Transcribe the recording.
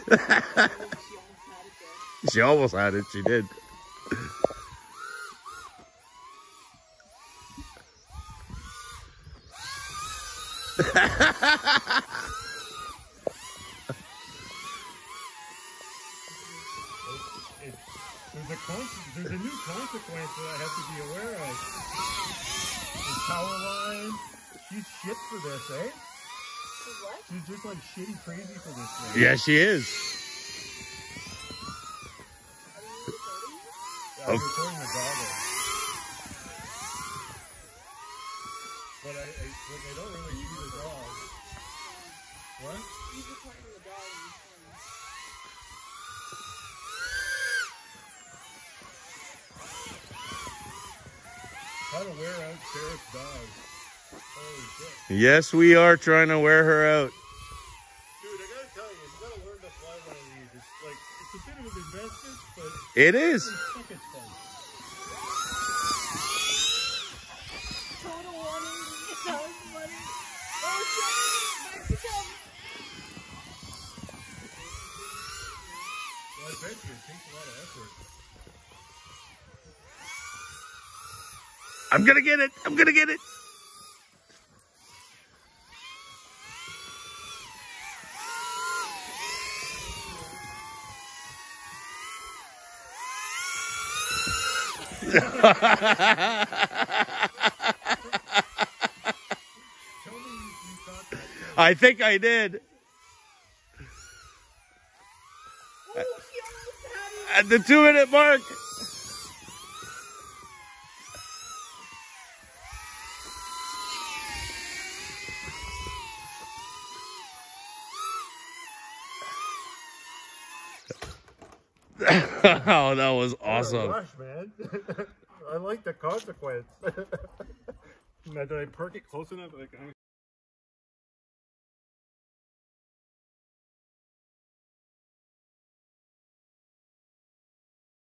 She almost had it. She did. There's a new consequence that I have to be aware of. The power line. She's shit for this, eh? What? She's just like shitty crazy for this thing. Yeah, she is. Are you recording? Yeah, I'm recording the goggle. But I don't really see the dog. What? He's recording the dog. How to wear out Sarah's dog. Holy shit. Yes, we are trying to wear her out. Dude, I gotta tell you, you gotta learn to fly one of these. It's like, it's a bit of an investment, but It is. fuck, it's fun. Total 180. That was funny. Oh, shit. Back to come. Well, I bet you it takes a lot of effort. I'm gonna get it. I'm gonna get it. I think I did. Oh, she almost had it. At the 2-minute mark. Oh, that was awesome. Rush, man. I like the consequence. Now, did I perk it close enough? Like,